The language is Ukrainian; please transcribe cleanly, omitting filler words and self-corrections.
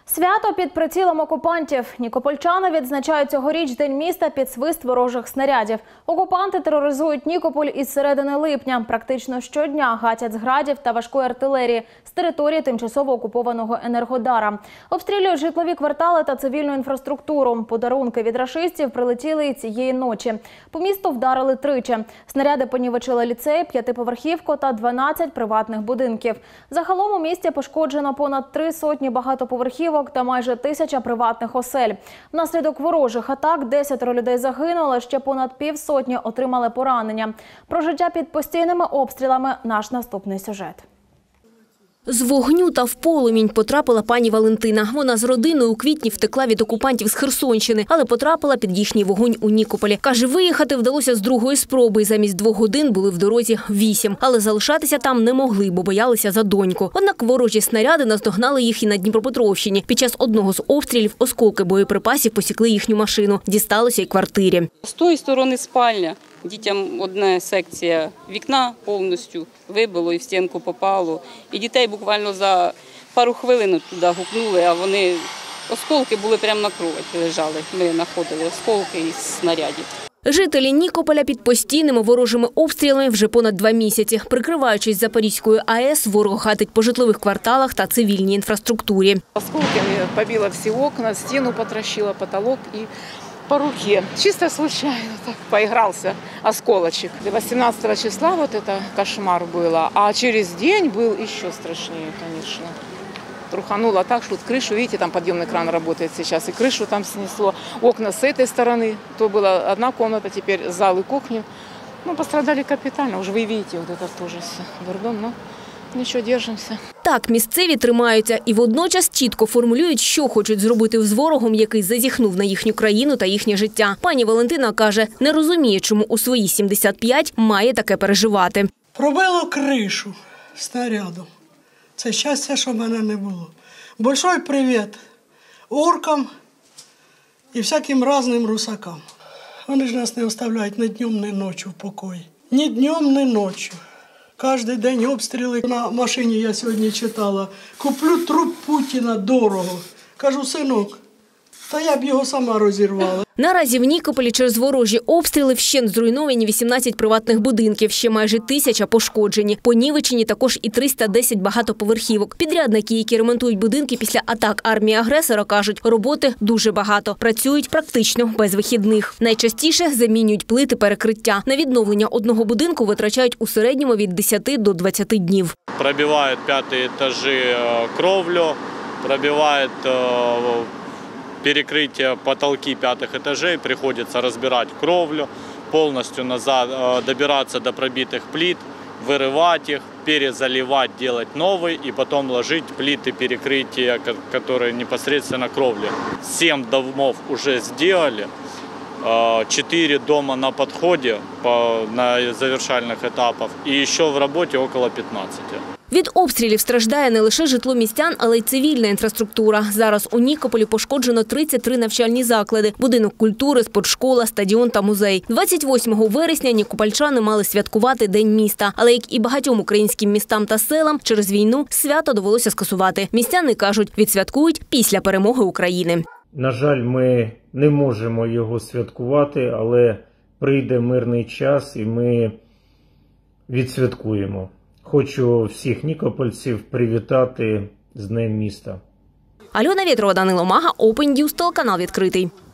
Свято під прицілом окупантів. Нікопольчани відзначають цьогоріч День міста під свист ворожих снарядів. Окупанти тероризують Нікополь із середини липня. Практично щодня гатять з градів та важкої артилерії з території тимчасово окупованого Енергодара. Обстрілюють житлові квартали та цивільну інфраструктуру. Подарунки від рашистів прилетіли і цієї ночі. По місту вдарили тричі. Снаряди понівечили ліцей, 5-поверхівку та 12 приватних будинків. Загалом у місті пошкоджено понад 3 сотні багатоповерхівок та майже 1000 приватних осель. Внаслідок ворожих атак 10 людей загинули, ще понад півсотні отримали поранення. Про життя під постійними обстрілами – наш наступний сюжет. З вогню та в полум'я потрапила пані Валентина. Вона з родиною у квітні втекла від окупантів з Херсонщини, але потрапила під їхній вогонь у Нікополі. Каже, виїхати вдалося з другої спроби. Замість 2 годин були в дорозі 8. Але залишатися там не могли, бо боялися за доньку. Однак ворожі снаряди наздогнали їх і на Дніпропетровщині. Під час одного з обстрілів осколки боєприпасів посікли їхню машину. Дісталося й квартирі. З тої сторони спальня. Дітям одна секція вікна повністю вибило і в стінку попало. І дітей буквально за пару хвилин туди гукнули, а вони, осколки були прямо на кроваті лежали. Ми знаходили осколки із снарядів. Жителі Нікополя під постійними ворожими обстрілами вже понад 2 місяці. Прикриваючись Запорізькою АЕС, ворог гатить по житлових кварталах та цивільній інфраструктурі. Осколками побило всі окна, стіну потрощило, потолок і по руке. Чисто случайно так поигрался осколочек. 18 числа вот это кошмар было, а через день был еще страшнее, конечно. Трухануло так, что крышу, видите, там подъемный кран работает сейчас, и крышу там снесло. Окна с этой стороны, то была одна комната, теперь зал и кухню. Ну, пострадали капитально, уже вы видите, вот это тоже все, дурдом, но нічого, держимося. Так, місцеві тримаються і водночас чітко формулюють, що хочуть зробити з ворогом, який зазіхнув на їхню країну та їхнє життя. Пані Валентина каже, не розуміє, чому у свої 75 має таке переживати. Пробило кришу снарядом. Це щастя, що в мене не було. Большой привіт оркам і всяким різним русакам. Вони ж нас не оставляють ні днем, ні ночі в покої. Ні днем, ні ночі. Кожен день обстріли. На машині я сьогодні читала. Куплю труп Путіна дорого. Кажу, синок, та я б його сама розірвала. Наразі в Нікополі через ворожі обстріли вщент зруйновані 18 приватних будинків, ще майже 1000 пошкоджені. Понівечені також і 310 багатоповерхівок. Підрядники, які ремонтують будинки після атак армії-агресора, кажуть, роботи дуже багато. Працюють практично без вихідних. Найчастіше замінюють плити перекриття. На відновлення одного будинку витрачають у середньому від 10 до 20 днів. Пробивають 5-ті етажі кровлю, пробивають перекрытие потолки 5-х этажей, приходится разбирать кровлю, полностью назад добираться до пробитых плит, вырывать их, перезаливать, делать новый и потом ложить плиты перекрытия, которые непосредственно кровли. 7 домов уже сделали, 4 дома на подходе на завершальных этапах и еще в работе около 15. Від обстрілів страждає не лише житло містян, але й цивільна інфраструктура. Зараз у Нікополі пошкоджено 33 навчальні заклади – будинок культури, спортшкола, стадіон та музей. 28 вересня нікопольчани мали святкувати День міста. Але, як і багатьом українським містам та селам, через війну свято довелося скасувати. Містяни кажуть, відсвяткують після перемоги України. На жаль, ми не можемо його святкувати, але прийде мирний час і ми відсвяткуємо. Хочу всіх нікопольців привітати з Днем міста. Альона Вєтрова, Данило Мага, Open News, телеканал відкритий.